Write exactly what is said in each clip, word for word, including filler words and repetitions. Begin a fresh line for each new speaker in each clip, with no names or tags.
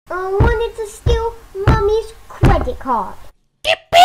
I wanted to steal Mummy's credit card.
¿Qué pedo?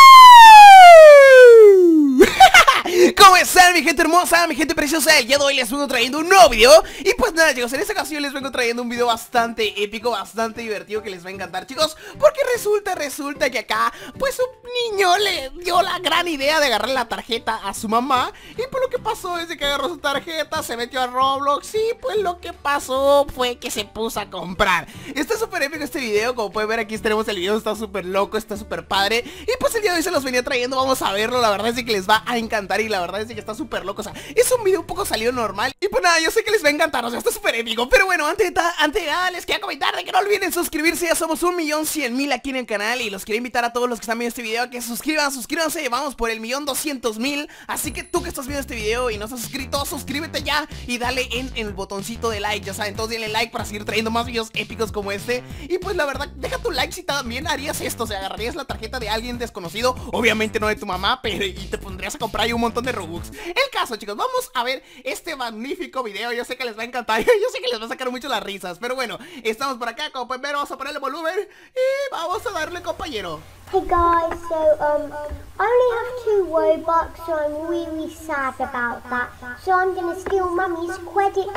¿Cómo están, mi gente hermosa, mi gente preciosa? El día de hoy les vengo trayendo un nuevo video. Y pues nada, chicos, en esta ocasión les vengo trayendo un video bastante épico, bastante divertido, que les va a encantar, chicos. Porque resulta, resulta que acá, pues un niño le dio la gran idea de agarrar la tarjeta a su mamá. Y pues lo que pasó es de que agarró su tarjeta, se metió a Roblox. Y pues lo que pasó fue que se puso a comprar. Está súper épico este video, como pueden ver aquí tenemos el video, está súper loco, está súper padre. Y pues el día de hoy se los venía trayendo, vamos a verlo. La verdad es que les va a encantar y la verdad es que está súper loco. O sea, es un video un poco salido normal. Y pues nada, yo sé que les va a encantar, o sea, está súper épico. Pero bueno, antes de, antes de nada les quería comentar de que no olviden suscribirse. Ya somos un millón cien mil aquí en el canal. Y los quiero invitar a todos los que están viendo este video a que se suscriban, suscríbanse. Vamos por el millón doscientos mil. Así que tú que estás viendo este video y no estás suscrito, suscríbete ya y dale en, en el botoncito de like. Ya saben, entonces denle like para seguir trayendo más videos épicos como este. Y pues la verdad, deja tu like si también harías esto. O sea, agarrarías la tarjeta de alguien desconocido, obviamente no de tu mamá, pero y te pondrías a comprar ahí un montón de Robux. El caso, chicos, vamos a ver este magnífico video. Yo sé que les va a encantar, yo sé que les va a sacar mucho las risas. Pero bueno, estamos por acá, como pueden ver, vamos a ponerle volumen y vamos a darle, compañero.
Hey guys, so um, I only have two Robux, so I'm really sad about that. So I'm gonna steal Mummy's credit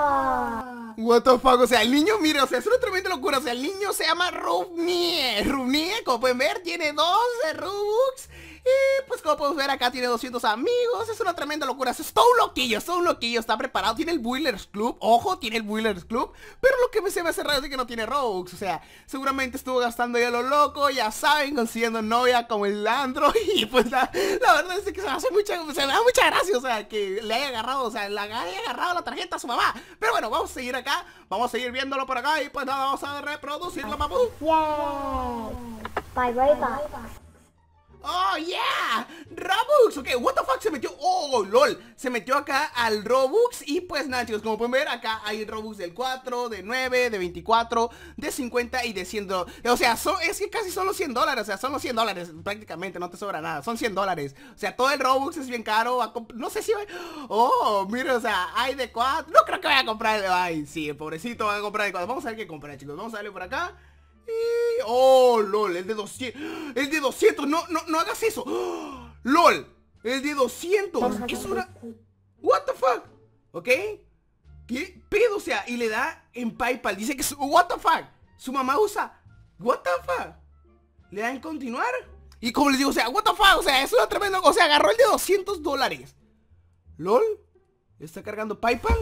card.
What the fuck, o sea, el niño, mire, o sea, es una tremenda locura. O sea, el niño se llama Rubnie. Rubnie, como pueden ver, tiene doce Robux. Y pues como podemos ver acá tiene doscientos amigos. Es una tremenda locura, es todo un loquillo, es todo un loquillo, está preparado. Tiene el Builders Club, ojo, tiene el Builders Club. Pero lo que me se me hace raro es que no tiene Robux. O sea, seguramente estuvo gastando ya lo loco. Ya saben, consiguiendo novia como el Andro. Y pues la, la verdad es que se me hace mucha, se me da mucha gracia. O sea, que le haya agarrado, o sea, le haya agarrado la tarjeta a su mamá. Pero bueno, vamos a seguir acá, vamos a seguir viéndolo por acá. Y pues nada, vamos a reproducirlo, papu.
Yay! By Robux.
¡Oh, yeah! ¡Robux! Ok, what the fuck, se metió... ¡Oh, lol! Se metió acá al Robux. Y pues nada, chicos, como pueden ver, acá hay Robux del cuatro, de nueve, de veinticuatro, de cincuenta y de cien dólares. O sea, son, es que casi son los cien dólares. O sea, son los cien dólares prácticamente, no te sobra nada. Son cien dólares. O sea, todo el Robux es bien caro. No sé si... va... Oh, mira, o sea, hay de cuatro. No creo que vaya a comprar... Ay, sí, el pobrecito va a comprar de cuatro. Vamos a ver qué comprar, chicos. Vamos a darle por acá. Y... Oh, lol, el de doscientos. El de doscientos, no, no, no hagas eso. Oh, lol, el de doscientos. Es una... What the fuck. ¿Ok? ¿Qué pedo? O sea, y le da en PayPal. Dice que su... What the fuck. Su mamá usa... What the fuck. Le da en continuar. Y como les digo, o sea, what the fuck. O sea, es una tremenda... O sea, agarró el de doscientos dólares. Lol. ¿Está cargando PayPal?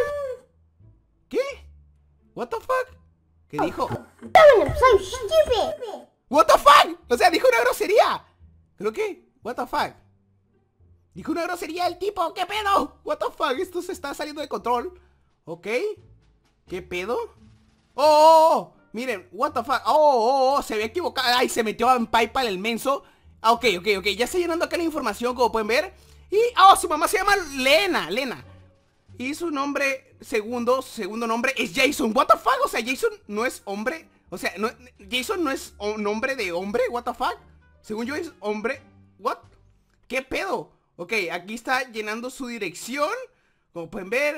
¿Qué? What the fuck. ¿Qué dijo?
I'm so stupid.
What the fuck. O sea, dijo una grosería. ¿Pero qué? What the fuck. Dijo una grosería el tipo. ¿Qué pedo? What the fuck. Esto se está saliendo de control. Ok. ¿Qué pedo? Oh, oh, oh. Miren, what the fuck. Oh, oh, oh. Se había equivocado. Ay, se metió en PayPal el menso. Ah, ok, ok, ok. Ya está llenando acá la información, como pueden ver. Y, oh, su mamá se llama Lena. Lena. Y su nombre, segundo, segundo nombre es Jason. What the fuck, o sea, Jason no es hombre. O sea, no, Jason no es nombre de hombre. What the fuck. Según yo es hombre. What. ¿Qué pedo? Ok, aquí está llenando su dirección. Como pueden ver,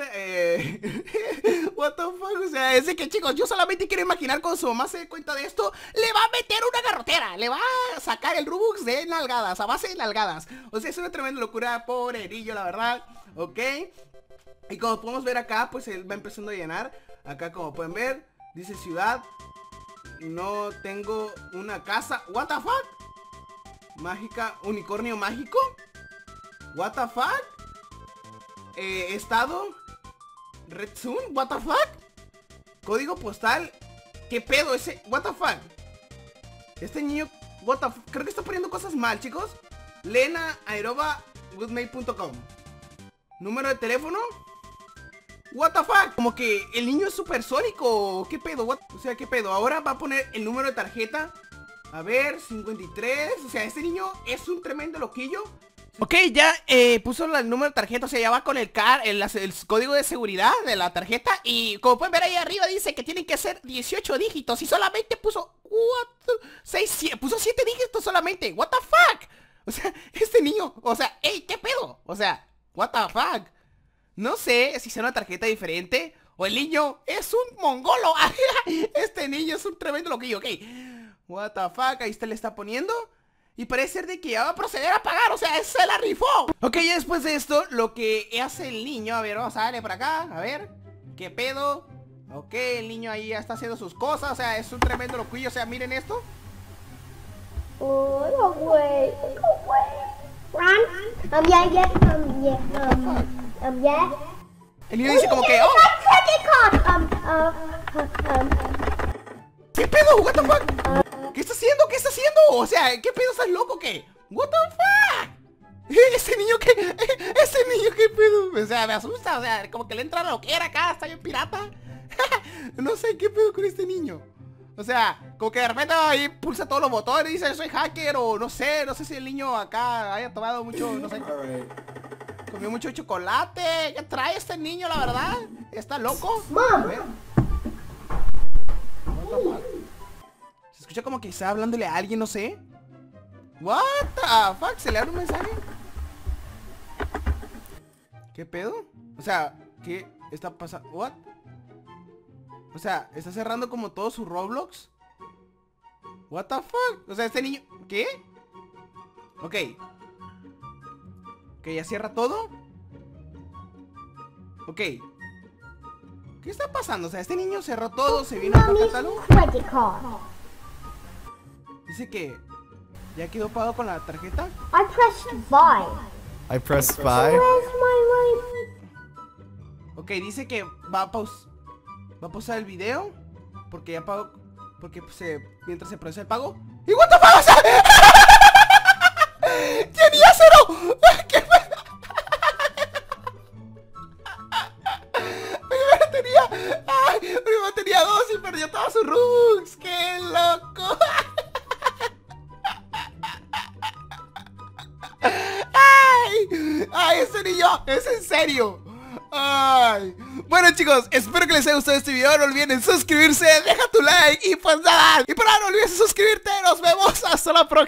eh... What the fuck, o sea, es de que, chicos, yo solamente quiero imaginar cuando su mamá se dé cuenta de esto, le va a meter una garrotera, le va a sacar el Robux de nalgadas, a base de nalgadas. O sea, es una tremenda locura, pobre Erillo, la verdad. Ok. Y como podemos ver acá, pues él va empezando a llenar. Acá como pueden ver, dice ciudad. No tengo una casa. What the fuck. Mágica, unicornio mágico. What the fuck. eh, Estado Red Zone, what the fuck. Código postal. ¿Qué pedo ese? What the fuck. Este niño, what the fuck. Creo que está poniendo cosas mal, chicos. Lena arroba goodmail punto com. Número de teléfono. What the fuck. Como que el niño es supersónico. ¿Qué pedo? What? O sea, ¿qué pedo? Ahora va a poner el número de tarjeta. A ver, cincuenta y tres. O sea, este niño es un tremendo loquillo. Ok, ya eh, puso el número de tarjeta. O sea, ya va con el car el, el código de seguridad de la tarjeta. Y como pueden ver ahí arriba dice que tienen que ser dieciocho dígitos. Y solamente puso what? seis, siete, puso siete dígitos solamente. What the fuck. O sea, este niño, o sea, hey, ¿qué pedo? O sea, what the fuck. No sé si sea una tarjeta diferente O el niño es un mongolo. Este niño es un tremendo loquillo. Ok. What the fuck, ahí usted le está poniendo. Y parece ser de que ya va a proceder a pagar. O sea, se la rifó. Ok, ya después de esto, lo que hace el niño. A ver, vamos a darle por acá. A ver, ¿qué pedo? Ok, el niño ahí ya está haciendo sus cosas. O sea, es un tremendo loquillo. O sea, miren esto.
Oh, no way. No way. Run. Um, yeah, yeah. Um, yeah. Um, um, yeah.
El niño dice como que...
¡Oh!
¡Oh!
Credit card. Um, uh, um.
¿Qué pedo? What the fuck? ¿Qué está haciendo? ¿Qué está haciendo? O sea, ¿qué pedo? ¿Estás loco o qué? What the fuck? Ese niño que... Ese niño qué pedo. O sea, me asusta. O sea, como que le entra lo que era acá. Está bien pirata. No sé qué pedo con este niño. O sea, como que de repente ahí pulsa todos los botones y dice soy hacker o no sé. No sé si el niño acá haya tomado mucho, no sé. Comió mucho chocolate. ¿Qué trae este niño, la verdad? ¿Está loco? A ver. Se escucha como que está hablándole a alguien, no sé. What the fuck, se le abre un mensaje. ¿Qué pedo? O sea, ¿qué está pasando? What? O sea, está cerrando como todo su Roblox. What the fuck? O sea, este niño... ¿Qué? Ok. Ok, ya cierra todo. Ok. ¿Qué está pasando? O sea, este niño cerró todo, se vino a catálogo. Dice que ya quedó pagado con la tarjeta.
I pressed buy.
I pressed buy.
Where's my
Ok, dice que va a paus va a pausar el video porque ya pagó, porque se mientras se procesa el pago. ¿Y what the fuck? O sea, tenía cero. ¿Qué primero tenía, ay, primero tenía dos y perdió todos sus rugs. ¡Qué loco! ¡Ay! ¡Ay, ese niño! ¡Es en serio! ¡Ay! Bueno, chicos, espero que les haya gustado este video. No olviden suscribirse, deja tu like y pues nada. Y para no olvides suscribirte. Nos vemos hasta la próxima.